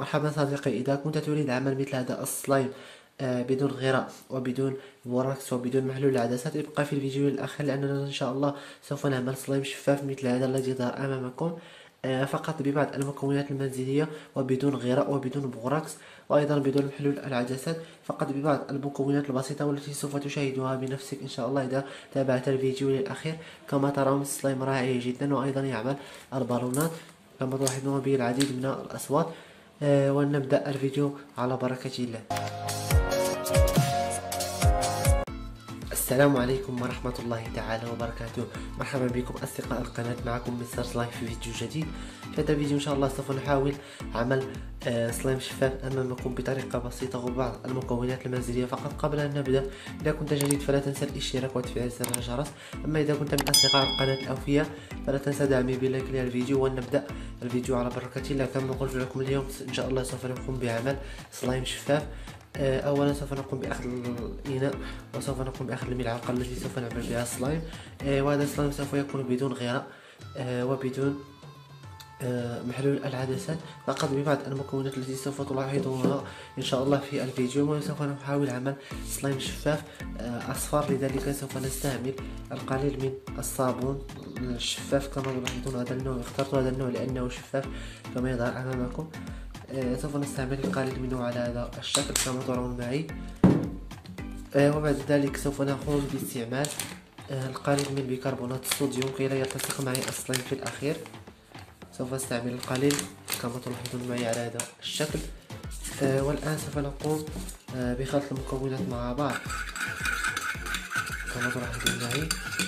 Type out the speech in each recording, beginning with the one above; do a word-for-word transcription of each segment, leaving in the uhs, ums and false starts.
مرحبا صديقي، إذا كنت تريد عمل مثل هذا السلايم آه، بدون غراء وبدون بوراكس وبدون محلول العدسات، ابقى في الفيديو الأخير لأننا إن شاء الله سوف نعمل سلايم شفاف مثل هذا الذي يظهر أمامكم، آه، فقط ببعض المكونات المنزلية وبدون غراء وبدون بوراكس وأيضا بدون محلول العدسات، فقط ببعض المكونات البسيطة والتي سوف تشاهدها بنفسك إن شاء الله إذا تابعت الفيديو للأخير. كما ترون السلايم رائع جدا وأيضا يعمل البالونات كما تلاحظون به العديد من الأصوات. آه، ولنبدأ الفيديو على بركة الله. السلام عليكم ورحمة الله تعالى وبركاته. مرحبا بكم أصدقاء القناة، معكم مستر سلايم في فيديو جديد. في هذا الفيديو إن شاء الله سوف نحاول عمل آه سلايم شفاف أمامكم بطريقة بسيطة وبعض المكونات المنزلية فقط. قبل أن نبدأ، إذا كنت جديد فلا تنسى الاشتراك وتفعيل زر الجرس، أما إذا كنت من أصدقاء القناة الأوفياء فلا تنسى دعمي بلايك للفيديو. ونبدأ الفيديو على بركة الله. كما قلت لكم اليوم إن شاء الله سوف نقوم بعمل سلايم شفاف. اولا سوف نقوم باخذ الاناء وسوف نقوم باخذ الملعقه التي سوف نعمل بها السلايم، وهذا السلايم سوف يكون بدون غراء وبدون محلول العدسات، فقط ببعض المكونات التي سوف تلاحظونها ان شاء الله في الفيديو. وسوف نحاول عمل سلايم شفاف اصفر، لذلك سوف نستعمل القليل من الصابون الشفاف. كما تلاحظون هذا النوع، اخترت هذا النوع لانه شفاف كما يظهر امامكم. آه سوف نستعمل القليل منه على هذا الشكل كما ترون معي. آه وبعد ذلك سوف نقوم باستعمال آه القليل من بيكربونات الصوديوم كي لا يلتصق معي السلايم في الأخير. سوف استعمل القليل كما تلاحظون معي على هذا الشكل. آه والآن سوف نقوم آه بخلط المكونات مع بعض كما تلاحظون معي.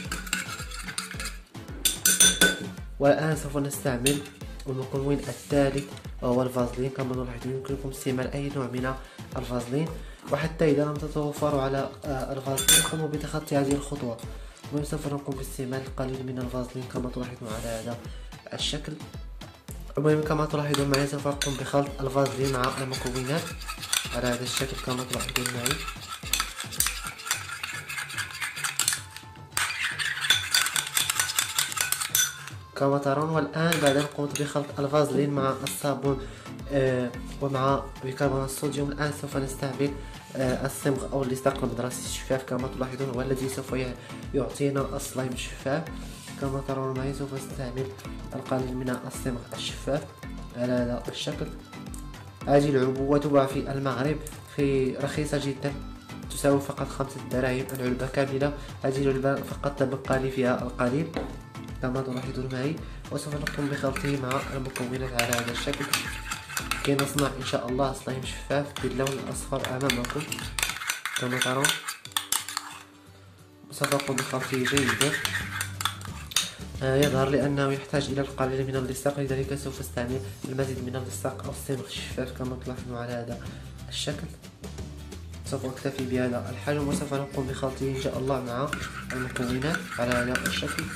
والآن سوف نستعمل المكون الثالث وهو الفازلين. كما تلاحظون يمكنكم استعمال أي نوع من الفازلين، وحتى إذا لم تتوفروا على الفازلين قوموا بتخطي هذه الخطوة. وسوف نقوم باستعمال القليل من الفازلين كما تلاحظون على هذا الشكل. المهم كما تلاحظون معي سوف أقوم بخلط الفازلين مع المكونات على هذا الشكل كما تلاحظون معي. كما ترون. والآن بعد أن قمت بخلط الفازلين مع الصابون آه ومع بيكربونات الصوديوم، الآن سوف نستعمل آه الصمغ أو اللصاق المدرسي الشفاف كما تلاحظون، هو الذي سوف يعطينا السلايم الشفاف. كما ترون معي سوف نستعمل القليل من الصمغ الشفاف على هذا الشكل. هذه العبوة تباع في المغرب في رخيصة جدا، تساوي فقط خمسة دراهم العلبة كاملة. هذه العلبة فقط تبقى لي فيها القليل كما تلاحظون معي. وسوف نقوم بخلطه مع المكونات على هذا الشكل كي نصنع ان شاء الله سلايم شفاف باللون الاصفر امامكم كما ترون. سوف اقوم بخلطه جيدا. آه يظهر لي انه يحتاج الى القليل من اللصاق، لذلك سوف استعمل المزيد من اللصاق او الصمغ الشفاف كما تلاحظون على هذا الشكل. سوف اكتفي بهذا الحجم وسوف نقوم بخلطه ان شاء الله مع المكونات على هذا الشكل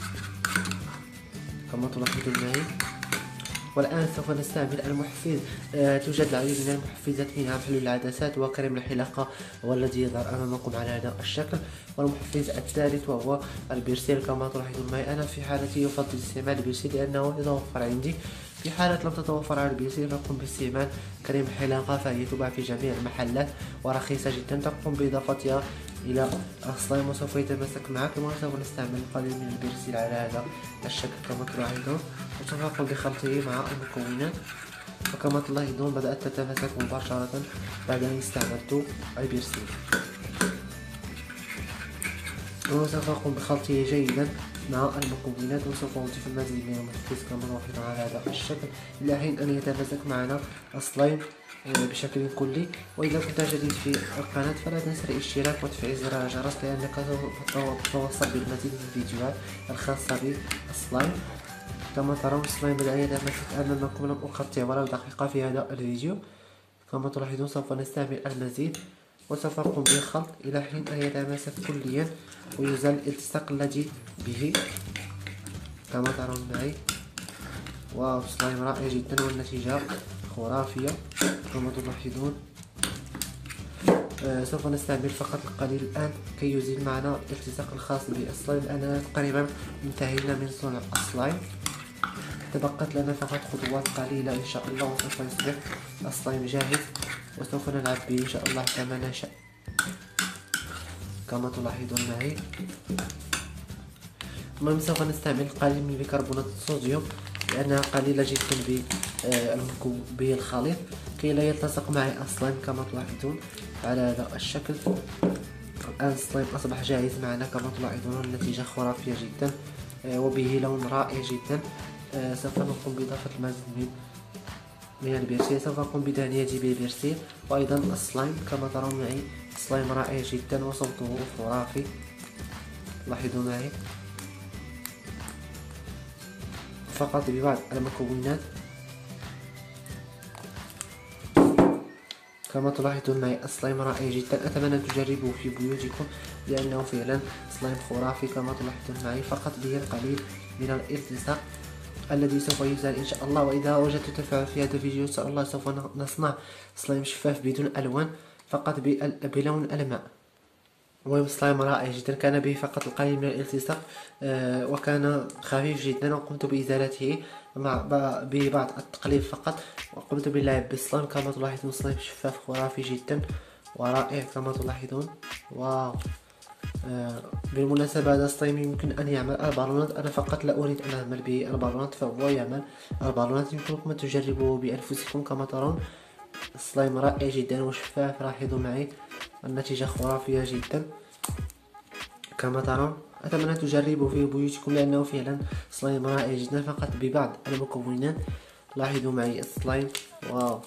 كما تلاحظون معي. والآن سوف نستعمل المحفز. آه توجد العديد من المحفزات، منها محلول العدسات وكريم الحلاقة هو الذي يظهر أمامكم على هذا الشكل. والمحفز الثالث وهو البرسيل كما تلاحظون معي. أنا في حالتي يفضل استعمال البرسيل لأنه يتوفر عندي. في حالة لم تتوفر على البرسيل فقم باستعمال كريم الحلاقة، فهي تباع في جميع المحلات ورخيصة جدا. تقوم بإضافتها إلى السلايم وسوف يتماسك معك. وسوف نستعمل القليل من البرسيل على هذا الشكل كما تلاحظون، وسوف نقوم بخلطه مع المكونات. وكما تلاحظون بدأت تتماسك مباشرة بعد أن استعملت البرسيل. وسوف أقوم بخلطه جيدا مع المكونات، وسوف أضيف المزيد من المحفز كما تلاحظون على هذا الشكل إلى حين أن يتماسك معنا السلايم بشكل كلي. وإذا كنت جديد في القناة فلا تنسى الاشتراك وتفعيل زر الجرس لأنك سوف تتوصل بالمزيد من الفيديوهات الخاصة بالسلايم. كما ترون السلايم بدأ يتماسك أمامكم، لم أقطع ولو دقيقة في هذا الفيديو. كما تلاحظون سوف نستعمل المزيد وسوف أقوم بالخلط إلى حين أن يتماسك كليا ويزال الالتصاق الذي به كما ترون معي. واو، سلايم رائع جدا والنتيجة خرافية كما تلاحظون. آه سوف نستعمل فقط القليل الآن كي يزيل معنا الالتصاق الخاص بالسلايم. أنا تقريبا انتهينا من صنع السلايم. تبقت لنا فقط خطوات قليلة إن شاء الله وسوف يصبح السلايم جاهز، وسوف نلعب به إن شاء الله كما نشاء كما تلاحظون معي. المهم سوف نستعمل القليل من بيكربونات الصوديوم لأنها قليلة جدا بالخليط كي لا يلتصق معي السلايم كما تلاحظون على هذا الشكل. الآن السلايم أصبح جاهز معنا كما تلاحظون، النتيجة خرافية جدا وبه لون رائع جدا. سوف نقوم بإضافة المزيد من من البرسيل، سوف نقوم بدهنيته بالبرسيل وأيضا السلايم كما ترون معي. سلايم رائع جدا وصوته خرافي، لاحظوا معي. فقط ببعض المكونات كما تلاحظون معي السلايم رائع جدا. أتمنى أن تجربوه في بيوتكم لأنه فعلا سلايم خرافي كما تلاحظون معي. فقط به القليل من الالتصاق الذي سوف يزال إن شاء الله. وإذا وجدت تفاعل في هذا الفيديو إن شاء الله سوف نصنع سلايم شفاف بدون ألوان فقط بلون الماء. المهم سلايم رائع جدا، كان به فقط القليل من الالتصاق آه وكان خفيف جدا، وقمت بإزالته مع ببعض التقليب فقط، وقمت باللعب بالسلايم كما تلاحظون. سلايم شفاف خرافي جدا ورائع كما تلاحظون. واو. آه بالمناسبة هذا السلايم يمكن أن يعمل البالونات، أنا فقط لا أريد أن أعمل به البالونات فهو يعمل البالونات. يمكنكم أن تجربوه بأنفسكم كما ترون. السلايم رائع جدا وشفاف، لاحظوا معي النتيجة خرافية جدا كما ترون. أتمنى تجربوا في بيوتكم لأنه فعلا سلايم رائع جدا فقط ببعض المكونات. لاحظوا معي السلايم، واو.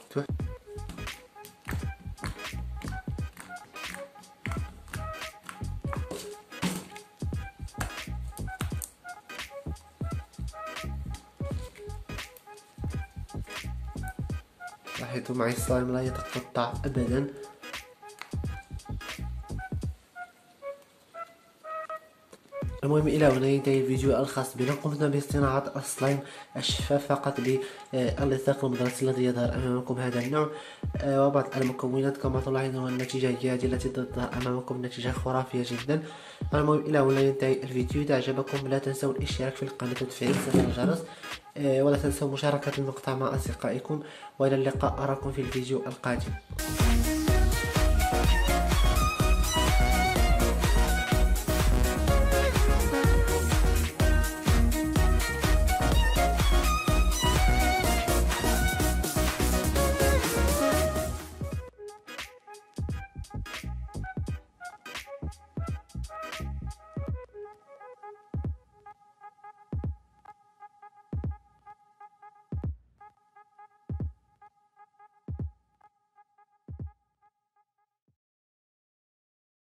لاحظوا معي السلايم لا يتقطع أبدا. المهم إلى هنا ينتهي الفيديو الخاص بنا. قمنا بصناعة السلايم الشفاف فقط باللصاق المدرسي الذي يظهر أمامكم هذا النوع وبعض المكونات كما تلاحظون. النتيجة هي هذه التي تظهر أمامكم، نتيجة خرافية جدا. المهم إلى هنا ينتهي الفيديو. إذا أعجبكم لا تنسوا الاشتراك في القناة وتفعيل زر الجرس، ولا تنسوا مشاركة المقطع مع أصدقائكم، وإلى اللقاء، أراكم في الفيديو القادم.